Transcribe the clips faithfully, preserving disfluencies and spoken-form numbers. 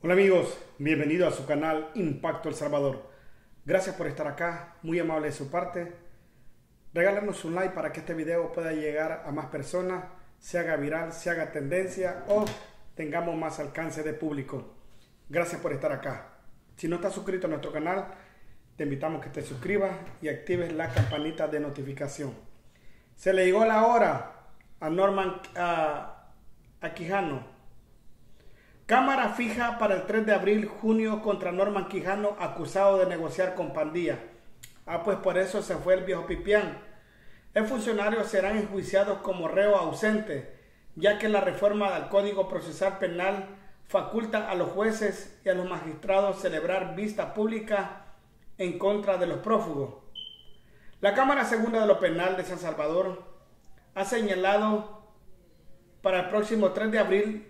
Hola amigos, bienvenidos a su canal Impacto El Salvador. Gracias por estar acá, muy amable de su parte. Regálanos un like para que este video pueda llegar a más personas, se haga viral, se haga tendencia o tengamos más alcance de público. Gracias por estar acá. Si no estás suscrito a nuestro canal, te invitamos a que te suscribas y actives la campanita de notificación. Se le llegó la hora a Norman a, a Quijano. Cámara fija para el tres de abril, junio contra Norman Quijano, acusado de negociar con pandilla. Ah, pues por eso se fue el viejo Pipián. El funcionario serán enjuiciados como reo ausente, ya que la reforma del Código Procesal Penal faculta a los jueces y a los magistrados celebrar vista pública en contra de los prófugos. La Cámara Segunda de lo Penal de San Salvador ha señalado para el próximo tres de abril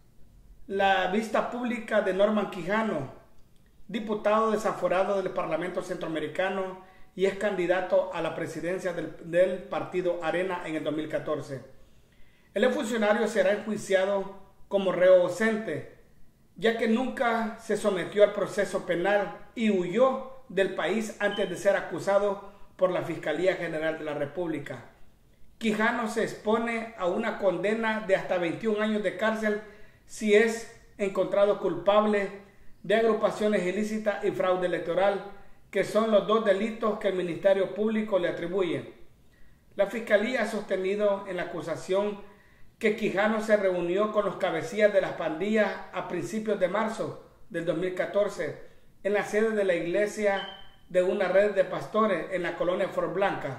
la vista pública de Norman Quijano, diputado desaforado del Parlamento Centroamericano y es candidato a la presidencia del, del partido Arena en el dos mil catorce. El funcionario será enjuiciado como reo ausente, ya que nunca se sometió al proceso penal y huyó del país antes de ser acusado por la Fiscalía General de la República. Quijano se expone a una condena de hasta veintiún años de cárcel si es encontrado culpable de agrupaciones ilícitas y fraude electoral, que son los dos delitos que el Ministerio Público le atribuye. La Fiscalía ha sostenido en la acusación que Quijano se reunió con los cabecillas de las pandillas a principios de marzo del dos mil catorce en la sede de la iglesia de una red de pastores en la colonia Flor Blanca.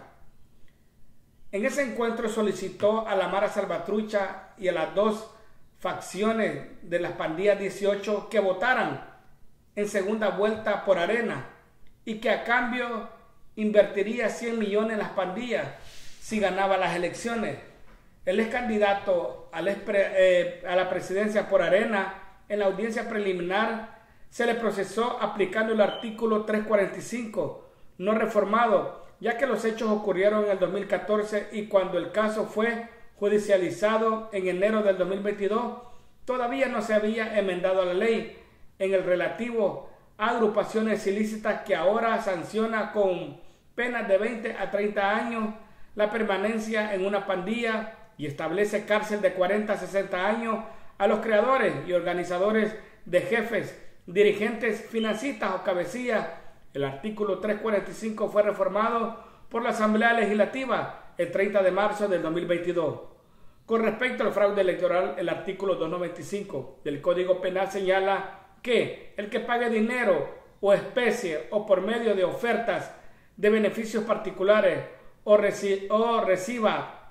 En ese encuentro solicitó a la Mara Salvatrucha y a las dos facciones de las pandillas dieciocho que votaran en segunda vuelta por Arena y que a cambio invertiría cien millones en las pandillas si ganaba las elecciones. El ex candidato al ex pre, eh, a la presidencia por Arena, en la audiencia preliminar se le procesó aplicando el artículo trescientos cuarenta y cinco no reformado, ya que los hechos ocurrieron en el dos mil catorce y cuando el caso fue judicializado en enero del dos mil veintidós, todavía no se había enmendado la ley en el relativo a agrupaciones ilícitas que ahora sanciona con penas de veinte a treinta años la permanencia en una pandilla y establece cárcel de cuarenta a sesenta años a los creadores y organizadores de jefes, dirigentes, financistas o cabecillas. El artículo trescientos cuarenta y cinco fue reformado por la Asamblea Legislativa el treinta de marzo del dos mil veintidós. Con respecto al fraude electoral, el artículo doscientos noventa y cinco del Código Penal señala que el que pague dinero o especie o por medio de ofertas de beneficios particulares o, reci o reciba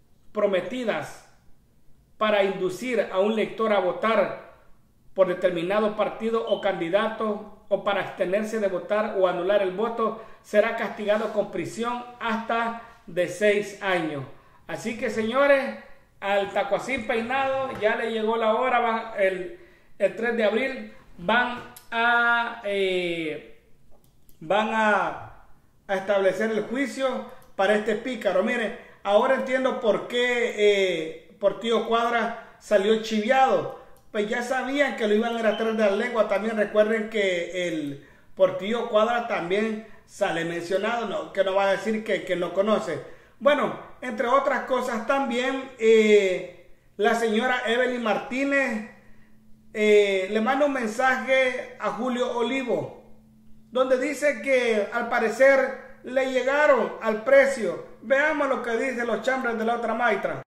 prometidas para inducir a un lector a votar por determinado partido o candidato o para abstenerse de votar o anular el voto, será castigado con prisión hasta de seis años. Así que, señores, al Tacuacín peinado ya le llegó la hora. Van, el, el tres de abril van a eh, van a, a establecer el juicio para este pícaro. Mire, ahora entiendo por qué eh, Portillo Cuadra salió chiviado. Pues ya sabían que lo iban a ir a traer de la lengua. También recuerden que el Portillo Cuadra también sale mencionado, no, que no va a decir que, que no conoce. Bueno, entre otras cosas también, eh, la señora Evelyn Martínez eh, le manda un mensaje a Julio Olivo, donde dice que al parecer le llegaron al precio. Veamos lo que dicen los chambres de la otra maitra.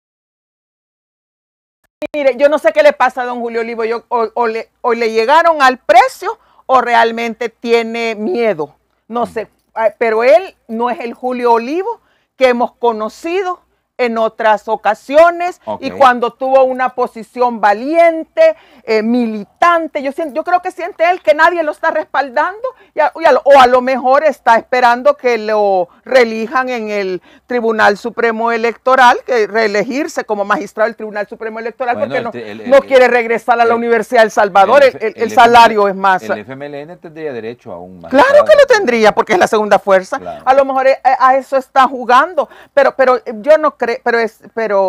Mire, yo no sé qué le pasa a don Julio Olivo, yo, o, o, le, o le llegaron al precio o realmente tiene miedo. No sé, pero él no es el Julio Olivo que hemos conocido en otras ocasiones, okay, y cuando tuvo una posición valiente, eh, militante, yo, siento, yo creo que siente él que nadie lo está respaldando y a, y a, o a lo mejor está esperando que lo reelijan en el Tribunal Supremo Electoral, que reelegirse como magistrado del Tribunal Supremo Electoral, bueno, porque el, no, el, no el, quiere regresar a la el, Universidad de El Salvador, el, el, el, el salario es más. El F M L N tendría derecho a un magistrado. Claro que lo tendría, porque es la segunda fuerza, claro. A lo mejor a, a eso está jugando, pero, pero yo no creo, pero es, pero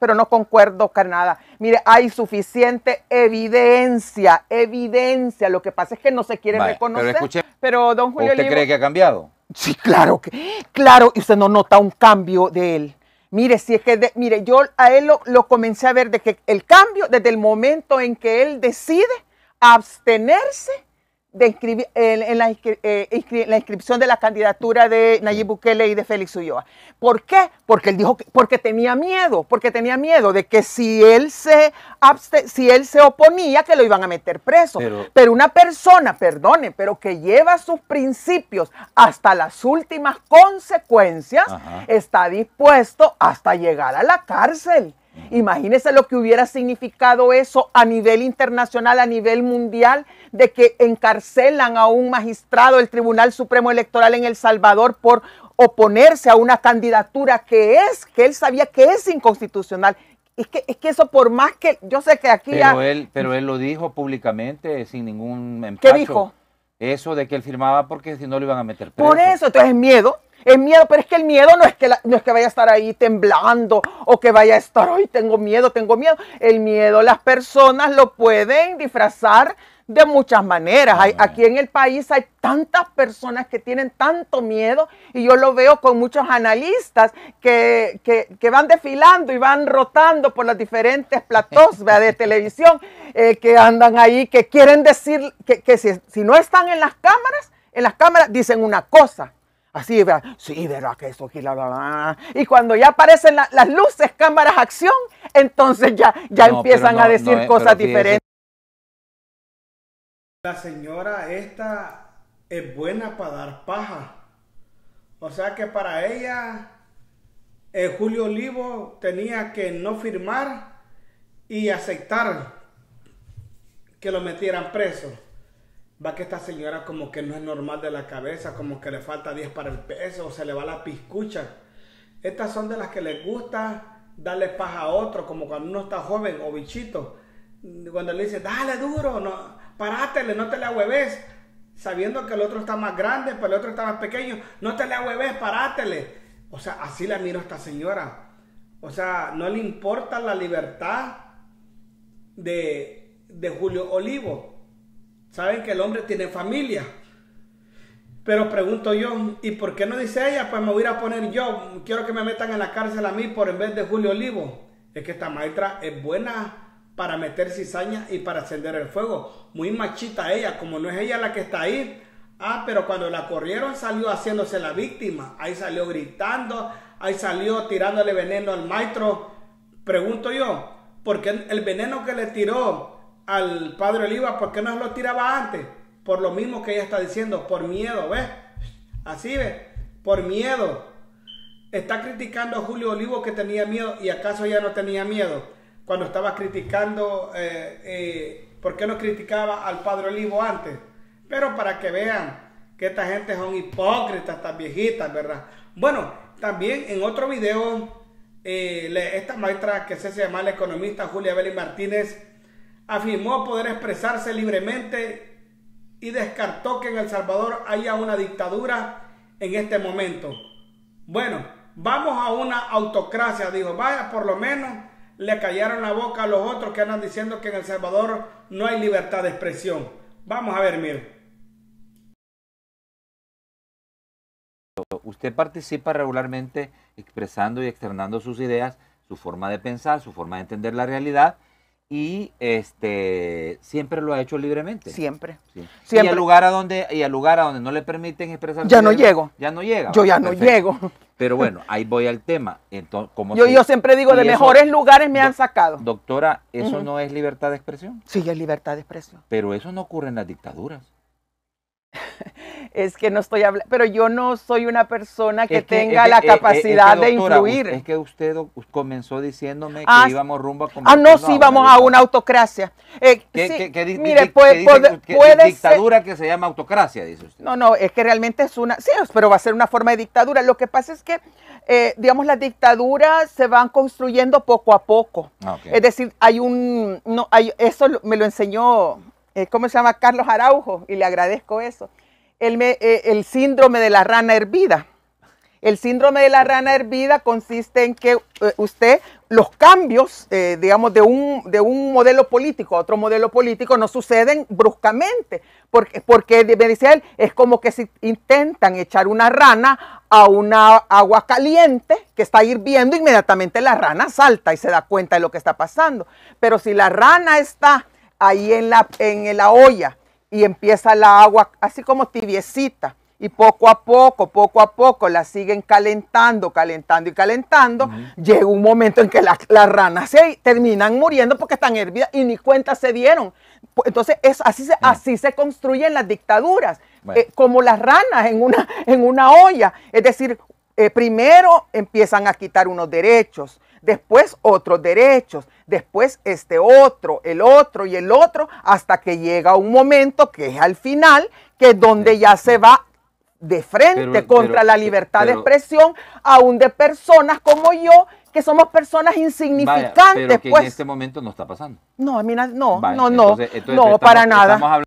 pero no concuerdo con nada. Mire, hay suficiente evidencia, evidencia. Lo que pasa es que no se quiere Vaya, reconocer. Pero, escuche, pero don Julio ¿usted Olivo, cree que ha cambiado? Sí, claro que, claro, y usted no nota un cambio de él. Mire, si es que, de, mire, yo a él lo, lo comencé a ver de que el cambio desde el momento en que él decide abstenerse de inscribir, en, en, la, eh, inscri la inscripción de la candidatura de Nayib Bukele y de Félix Ulloa. ¿Por qué? Porque él dijo que porque tenía miedo, porque tenía miedo de que si él se abste si él se oponía que lo iban a meter preso. Pero, pero una persona, perdone, pero que lleva sus principios hasta las últimas consecuencias, ajá, está dispuesto hasta llegar a la cárcel. Imagínese lo que hubiera significado eso a nivel internacional, a nivel mundial, de que encarcelan a un magistrado del Tribunal Supremo Electoral en El Salvador por oponerse a una candidatura que es, que él sabía que es inconstitucional. Es que, es que eso por más que, yo sé que aquí... Pero, ya, él, pero él lo dijo públicamente sin ningún empacho. ¿Qué dijo? Eso de que él firmaba porque si no lo iban a meter preso. Por eso, entonces es miedo. Es miedo, pero es que el miedo no es que, la, no es que vaya a estar ahí temblando o que vaya a estar, ay, tengo miedo, tengo miedo. El miedo las personas lo pueden disfrazar de muchas maneras. Hay, aquí en el país hay tantas personas que tienen tanto miedo y yo lo veo con muchos analistas que, que, que van desfilando y van rotando por los diferentes platós de televisión, eh, que andan ahí, que quieren decir que, que si, si no están en las cámaras, en las cámaras dicen una cosa. Así, ¿verdad? Sí, ¿verdad? Que eso aquí, la, la, la. Y cuando ya aparecen la, las luces, cámaras, acción, entonces ya, ya no, empiezan no, a decir no, cosas diferentes. La señora esta es buena para dar paja. O sea que para ella, eh, Julio Olivo tenía que no firmar y aceptar que lo metieran preso. Va que esta señora como que no es normal de la cabeza, como que le falta diez para el peso, o se le va la piscucha. Estas son de las que les gusta darle paja a otro, como cuando uno está joven o bichito. Cuando le dice, dale duro, no, parátele, no te le ahueves. Sabiendo que el otro está más grande, pero el otro está más pequeño, no te le ahueves, parátele. O sea, así la miro a esta señora. O sea, no le importa la libertad de, de Julio Olivo. Saben que el hombre tiene familia. Pero pregunto yo, ¿y por qué no dice ella? Pues me voy a ir a poner yo. Quiero que me metan en la cárcel a mí por en vez de Julio Olivo. Es que esta maestra es buena para meter cizaña y para encender el fuego. Muy machita ella, como no es ella la que está ahí. Ah, pero cuando la corrieron salió haciéndose la víctima. Ahí salió gritando, ahí salió tirándole veneno al maestro. Pregunto yo, ¿por qué el veneno que le tiró al padre Oliva, por qué no lo tiraba antes? Por lo mismo que ella está diciendo, por miedo, ¿ves? Así, ¿ves? Por miedo. Está criticando a Julio Olivo que tenía miedo, y acaso ella no tenía miedo cuando estaba criticando, eh, eh, ¿por qué no criticaba al padre Olivo antes? Pero para que vean que esta gente son hipócritas, estas viejitas, ¿verdad? Bueno, también en otro video, eh, esta maestra que se llama la economista Julia Belli Martínez, afirmó poder expresarse libremente y descartó que en El Salvador haya una dictadura en este momento. Bueno, vamos a una autocracia, dijo. Vaya, por lo menos le callaron la boca a los otros que andan diciendo que en El Salvador no hay libertad de expresión. Vamos a ver, mire. Usted participa regularmente expresando y externando sus ideas, su forma de pensar, su forma de entender la realidad. Y este siempre lo ha hecho libremente. Siempre. Sí. Siempre. Y al lugar a donde y al lugar a donde no le permiten expresar. Ya no llego. Ya no llega. Yo ya no Perfecto. llego. Pero bueno, ahí voy al tema. Entonces, ¿cómo yo, se... yo siempre digo, de eso, mejores lugares me han sacado. Doctora, ¿eso Uh-huh. no es libertad de expresión? Sí, es libertad de expresión. Pero eso no ocurre en las dictaduras. Es que no estoy hablando, pero yo no soy una persona que, es que tenga es que, la es, capacidad es que, doctora, de influir. Es que usted comenzó diciéndome ah, que íbamos rumbo a Ah, no, sí, vamos a una autocracia. Eh, ¿Qué, sí, qué, qué, mire, qué, puede, qué puede, dice, puede dictadura ser, que se llama autocracia, dice usted. No, no, es que realmente es una, sí, pero va a ser una forma de dictadura. Lo que pasa es que, eh, digamos, las dictaduras se van construyendo poco a poco. Ah, okay. Es decir, hay un, no, hay, eso me lo enseñó, eh, ¿cómo se llama? Carlos Araujo, y le agradezco eso. El, me, eh, el síndrome de la rana hervida. El síndrome de la rana hervida consiste en que eh, usted, los cambios, eh, digamos, de un, de un modelo político a otro modelo político no suceden bruscamente, porque, porque me dice él, es como que si intentan echar una rana a una agua caliente que está hirviendo, inmediatamente la rana salta y se da cuenta de lo que está pasando. Pero si la rana está ahí en la, en la olla y empieza la agua así como tibiecita, y poco a poco, poco a poco la siguen calentando, calentando y calentando, uh-huh. llega un momento en que las la ranas se terminan muriendo porque están hervidas y ni cuenta se dieron. Entonces, es, así, se, uh-huh. así se construyen las dictaduras, bueno. eh, como las ranas en una, en una olla. Es decir, eh, primero empiezan a quitar unos derechos, después otros derechos, después este otro, el otro y el otro, hasta que llega un momento que es al final, que es donde ya se va de frente pero, contra pero, la libertad pero, de expresión, aún de personas como yo, que somos personas insignificantes. Vaya, pero que pues, en este momento no está pasando. No, a mí no, no, vaya, no, entonces, entonces no, estamos, para nada. Estamos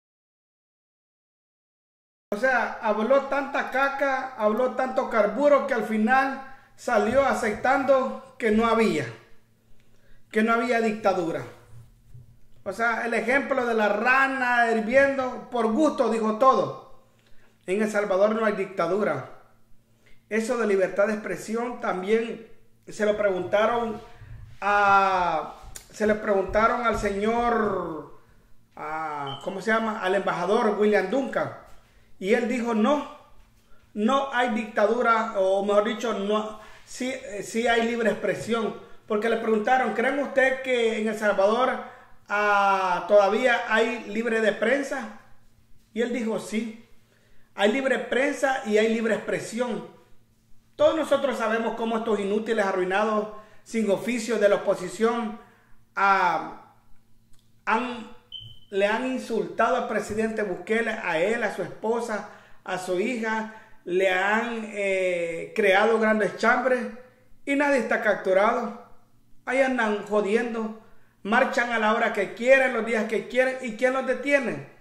o sea, habló tanta caca, habló tanto carburo que al final salió aceptando que no había, que no había dictadura. O sea, el ejemplo de la rana hirviendo, por gusto dijo todo. En El Salvador no hay dictadura. Eso de libertad de expresión también se lo preguntaron a, se le preguntaron al señor, a, ¿cómo se llama? Al embajador William Duncan. Y él dijo no, no hay dictadura, o mejor dicho, no, sí, sí hay libre expresión. Porque le preguntaron, ¿creen usted que en El Salvador ah, todavía hay libre de prensa? Y él dijo sí. Hay libre prensa y hay libre expresión. Todos nosotros sabemos cómo estos inútiles arruinados sin oficio de la oposición ah, han, le han insultado al presidente Bukele, a él, a su esposa, a su hija, le han eh, creado grandes chambres y nadie está capturado. Ahí andan jodiendo, marchan a la hora que quieren, los días que quieren. ¿Y quién los detiene?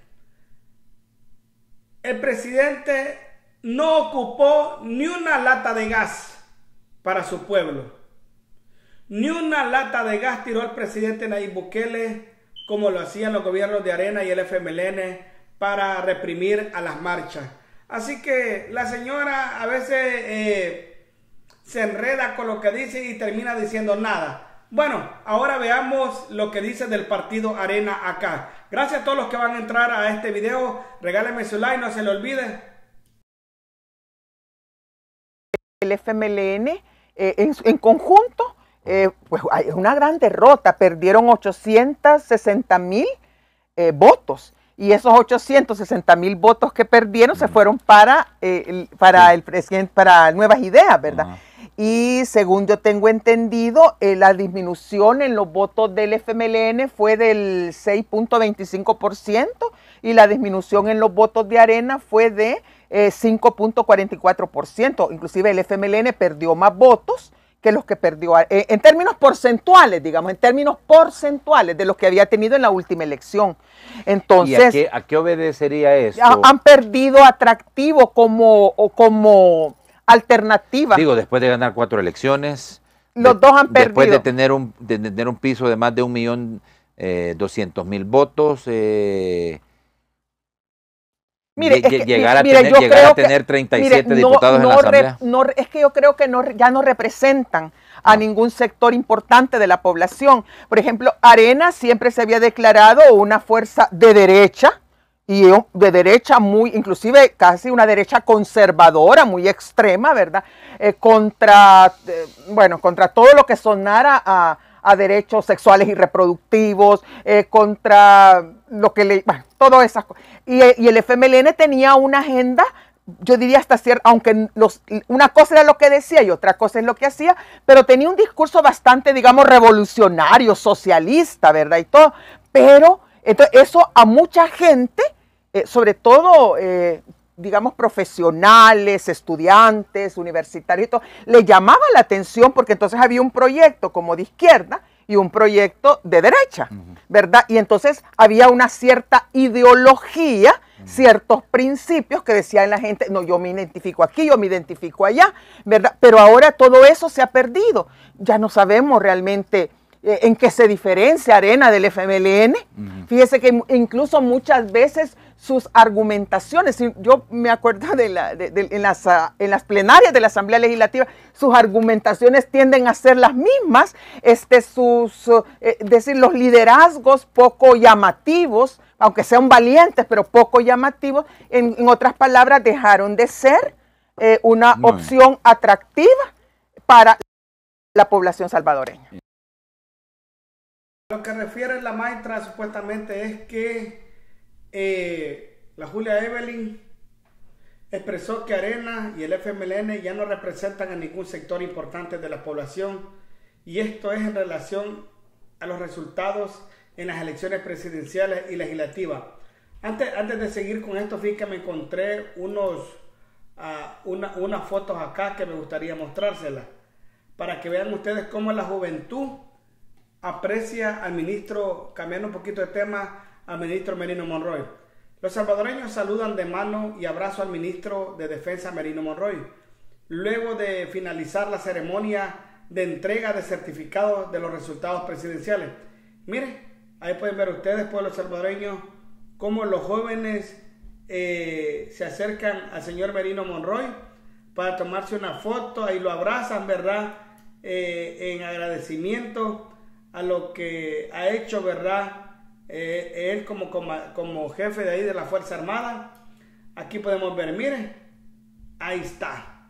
El presidente no ocupó ni una lata de gas para su pueblo. Ni una lata de gas tiró el presidente Nayib Bukele, como lo hacían los gobiernos de Arena y el F M L N, para reprimir a las marchas. Así que la señora a veces eh, se enreda con lo que dice y termina diciendo nada. Bueno, ahora veamos lo que dice del partido Arena acá. Gracias a todos los que van a entrar a este video. Regálenme su like, no se le olvide. El F M L N eh, en, en conjunto, eh, pues hay una gran derrota. Perdieron ochocientos sesenta mil eh, votos. Y esos ochocientos sesenta mil votos que perdieron se fueron para, eh, el, para el presidente, para Nuevas Ideas, ¿verdad? Uh-huh. Y según yo tengo entendido, eh, la disminución en los votos del F M L N fue del seis punto veinticinco por ciento y la disminución en los votos de Arena fue de eh, cinco punto cuarenta y cuatro por ciento. Inclusive el F M L N perdió más votos que los que perdió, eh, en términos porcentuales, digamos, en términos porcentuales de los que había tenido en la última elección. Entonces, ¿y a qué, a qué obedecería esto? Han perdido atractivo como, como alternativa. Digo, después de ganar cuatro elecciones, los de, dos han perdido. Después de tener un, de tener un piso de más de un millón eh, doscientos mil votos, eh, Mire, es que, llegar a mire, tener, yo llegar creo a tener que, treinta y siete mire, diputados no, en la no Asamblea. Re, no, es que yo creo que no, ya no representan a ningún sector importante de la población. Por ejemplo, Arena siempre se había declarado una fuerza de derecha, y de derecha muy, inclusive casi una derecha conservadora, muy extrema, ¿verdad? Eh, contra, eh, bueno, contra todo lo que sonara a, a derechos sexuales y reproductivos, eh, contra lo que le, bueno, todas esas cosas. Y, y el F M L N tenía una agenda, yo diría hasta cierto, aunque los, una cosa era lo que decía y otra cosa es lo que hacía, pero tenía un discurso bastante, digamos, revolucionario, socialista, ¿verdad? Y todo, pero entonces eso a mucha gente, eh, sobre todo, eh, digamos, profesionales, estudiantes, universitarios y todo, le llamaba la atención porque entonces había un proyecto como de izquierda y un proyecto de derecha, uh-huh. ¿verdad? Y entonces había una cierta ideología ciertos principios que decían la gente, no, yo me identifico aquí, yo me identifico allá, ¿verdad? Pero ahora todo eso se ha perdido. Ya no sabemos realmente eh, en qué se diferencia Arena del F M L N. Uh-huh. Fíjese que incluso muchas veces sus argumentaciones, yo me acuerdo de, la, de, de en, las, en las plenarias de la Asamblea Legislativa, sus argumentaciones tienden a ser las mismas, este, sus, eh, decir, los liderazgos poco llamativos, aunque sean valientes, pero poco llamativos, en, en otras palabras, dejaron de ser eh, una Muy opción bien. atractiva para la población salvadoreña. Lo que refiere la maestra supuestamente es que eh, la Julia Evelyn expresó que Arena y el F M L N ya no representan a ningún sector importante de la población, y esto es en relación a los resultados en las elecciones presidenciales y legislativas. Antes, antes de seguir con esto, fíjate que me encontré unos, uh, una, unas fotos acá que me gustaría mostrárselas, para que vean ustedes cómo la juventud aprecia al ministro, cambiando un poquito de tema, al ministro Merino Monroy. Los salvadoreños saludan de mano y abrazo al ministro de Defensa Merino Monroy, luego de finalizar la ceremonia de entrega de certificados de los resultados presidenciales. Miren, ahí pueden ver ustedes, pueblos salvadoreños, cómo los jóvenes eh, se acercan al señor Merino Monroy para tomarse una foto, ahí lo abrazan, ¿verdad? Eh, en agradecimiento a lo que ha hecho, ¿verdad? Eh, él como, como, como jefe de ahí de la Fuerza Armada. Aquí podemos ver, miren, ahí está.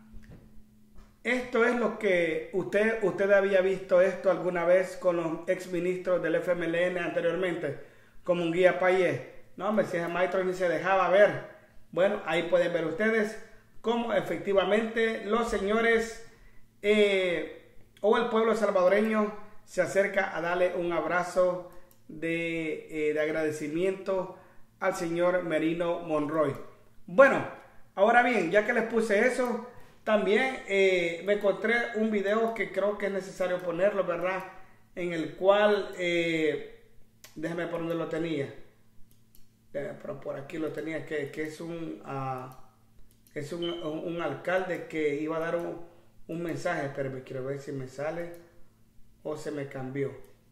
Esto es lo que usted, usted había visto esto alguna vez con los exministros del F M L N anteriormente, como un guía Payé. No, hombre, si ese maestro ni se dejaba ver. Bueno, ahí pueden ver ustedes cómo efectivamente los señores eh, o el pueblo salvadoreño se acerca a darle un abrazo de, eh, de agradecimiento al señor Merino Monroy. Bueno, ahora bien, ya que les puse eso, también eh, me encontré un video que creo que es necesario ponerlo, ¿verdad? En el cual, eh, déjame por donde lo tenía, pero por aquí lo tenía, que, que es un uh, es un, un, un alcalde que iba a dar un, un mensaje, pero me quiero ver si me sale o se me cambió.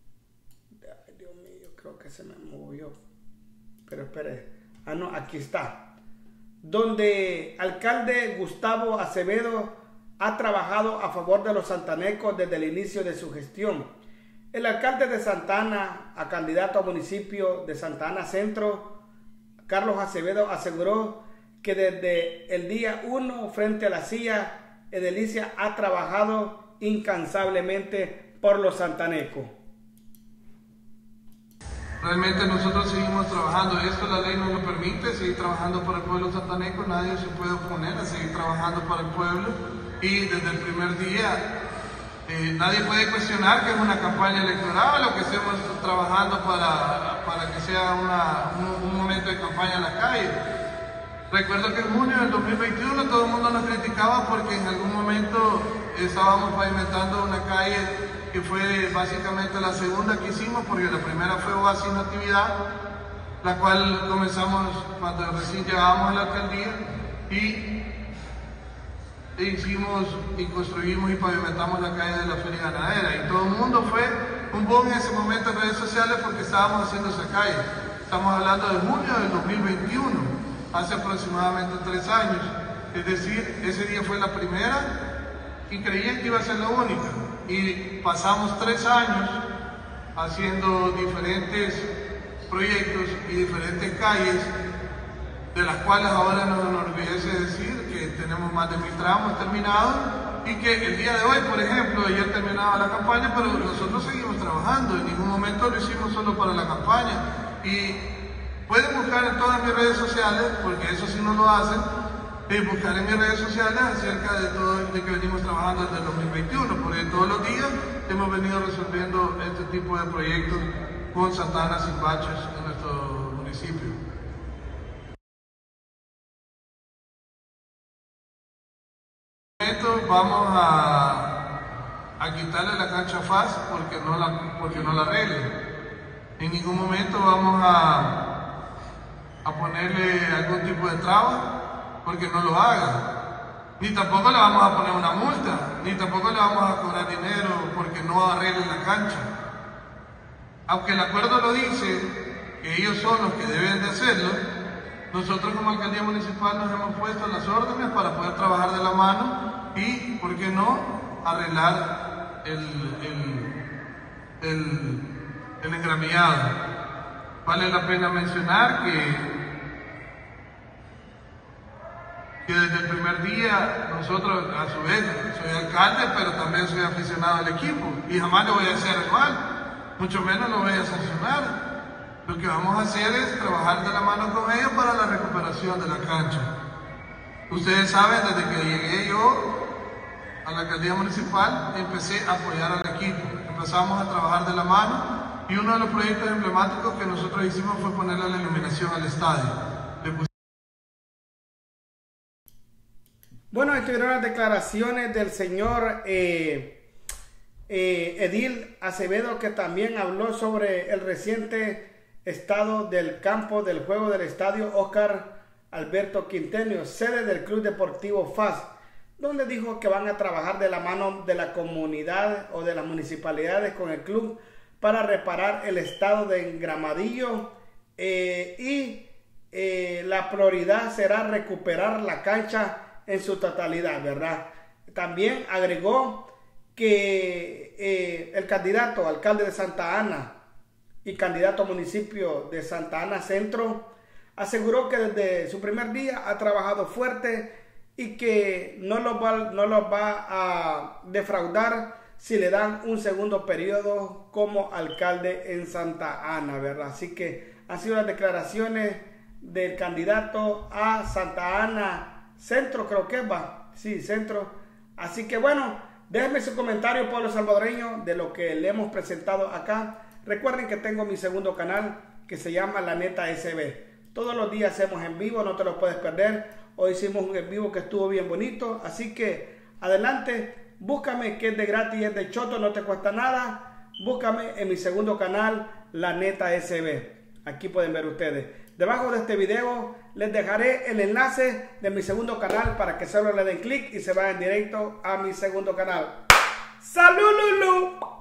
Ay, Dios mío, creo que se me movió. Pero espere. Ah, no, aquí está. Donde alcalde Gustavo Acevedo ha trabajado a favor de los santanecos desde el inicio de su gestión. El alcalde de Santa Ana, a candidato a municipio de Santa Ana Centro, Carlos Acevedo, aseguró que desde el día uno frente a la silla edilicia ha trabajado incansablemente por los santanecos. Realmente nosotros seguimos trabajando, esto la ley nos lo permite, seguir trabajando por el pueblo santaneco, nadie se puede oponer a seguir trabajando para el pueblo, y desde el primer día eh, nadie puede cuestionar que es una campaña electoral o que estemos trabajando para, para que sea una, un, un momento de campaña en la calle. Recuerdo que en junio del dos mil veintiuno todo el mundo nos criticaba porque en algún momento estábamos pavimentando una calle que fue básicamente la segunda que hicimos, porque la primera fue Oasis Natividad, la cual comenzamos cuando recién llegábamos a la alcaldía, y hicimos y construimos y pavimentamos la calle de la Feria Ganadera, y todo el mundo fue un boom en ese momento en redes sociales porque estábamos haciendo esa calle. Estamos hablando de junio del dos mil veintiuno, hace aproximadamente tres años, es decir, ese día fue la primera y creían que iba a ser la única. Y pasamos tres años haciendo diferentes proyectos y diferentes calles, de las cuales ahora nos enorgullece decir que tenemos más de mil tramos terminados, y que el día de hoy, por ejemplo, ayer terminaba la campaña, pero nosotros seguimos trabajando, en ningún momento lo hicimos solo para la campaña. Y pueden buscar en todas mis redes sociales, porque eso sí no lo hacen, y buscar en mis redes sociales acerca de todo de que venimos trabajando desde el dos mil veintiuno, porque todos los días hemos venido resolviendo este tipo de proyectos con Santa Ana sin baches en nuestro municipio. Vamos a, a quitarle la cancha F A S porque no la, porque no la arregle. En ningún momento vamos a, a a ponerle algún tipo de traba porque no lo haga. Ni tampoco le vamos a poner una multa, ni tampoco le vamos a cobrar dinero porque no arregle la cancha. Aunque el acuerdo lo dice, que ellos son los que deben de hacerlo, nosotros como alcaldía municipal nos hemos puesto las órdenes para poder trabajar de la mano y, ¿por qué no?, arreglar el, el, el, el engramillado. Vale la pena mencionar que, que desde el primer día nosotros, a su vez, soy alcalde, pero también soy aficionado al equipo y jamás le voy a hacer mal, mucho menos lo voy a sancionar. Lo que vamos a hacer es trabajar de la mano con ellos para la recuperación de la cancha. Ustedes saben, desde que llegué yo a la alcaldía municipal, empecé a apoyar al equipo. Empezamos a trabajar de la mano y uno de los proyectos emblemáticos que nosotros hicimos fue ponerle la iluminación al estadio. Bueno, estuvieron las declaraciones del señor eh, eh, Edil Acevedo, que también habló sobre el reciente estado del campo del juego del estadio Oscar Alberto Quinteño, sede del Club Deportivo F A S, donde dijo que van a trabajar de la mano de la comunidad o de las municipalidades con el club para reparar el estado de engramadillo eh, y eh, la prioridad será recuperar la cancha en su totalidad, ¿verdad? También agregó que eh, el candidato alcalde de Santa Ana y candidato a municipio de Santa Ana Centro aseguró que desde su primer día ha trabajado fuerte y que no los va, no los va a defraudar si le dan un segundo periodo como alcalde en Santa Ana, ¿verdad? Así que han sido las declaraciones del candidato a Santa Ana Centro, creo que va, sí, Centro. Así que bueno, déjenme su comentario, pueblo salvadoreño, de lo que le hemos presentado acá. Recuerden que tengo mi segundo canal que se llama La Neta S B. Todos los días hacemos en vivo, no te lo puedes perder. Hoy hicimos un en vivo que estuvo bien bonito, así que adelante, búscame, que es de gratis, es de choto, no te cuesta nada. Búscame en mi segundo canal, La Neta S B. Aquí pueden ver ustedes. Debajo de este video les dejaré el enlace de mi segundo canal para que solo le den clic y se vayan directo a mi segundo canal. ¡Salud, Lulu!